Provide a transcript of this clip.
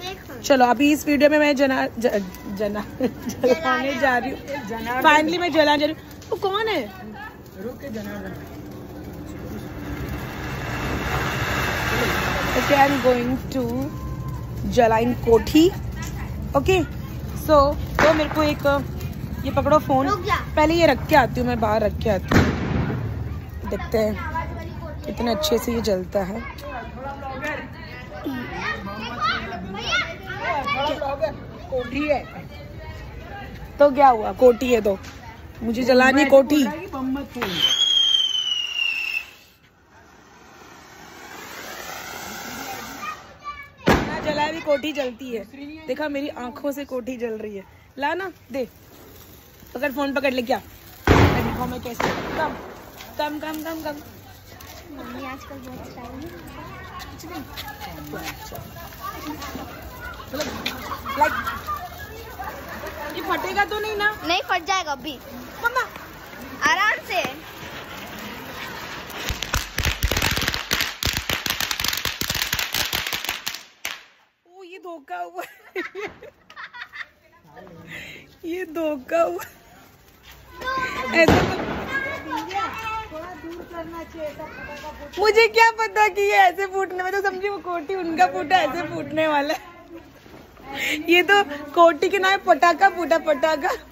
चलो अभी इस वीडियो में मैं जलाने जा रही हूँ। फाइनली मैं जलाने जा रही हूँ। वो कौन है? Okay I am going to जलाइन कोठी। ओके सो तो मेरे को एक ये पकड़ो फोन, पहले ये रख के आती हूँ, मैं बाहर रख के आती हूँ। देखते हैं कितने अच्छे से ये जलता है। कोठी है तो क्या हुआ, कोठी है तो मुझे जलानी कोठी। जला भी कोठी जलती है। देखा मेरी आंखों से कोठी जल रही है। ला ना दे, पकड़ फोन, पकड़ ले। क्या मैं कैसे कम कम कम कम कम मम्मी आजकल बहुत स्टाइल लाइक ये फटेगा तो नहीं ना? नहीं फट जाएगा अभी मम्मा, आराम से। ओ ये धोखा हुआ ये धोखा हुआ। ऐसा तो दूर करना चाहिए। मुझे क्या पता कि ये ऐसे फूटने में, तो समझी वो कोटी उनका फूटा ऐसे फूटने वाला है। ये तो कोटी के नाम पटाखा फूटा, पटाखा।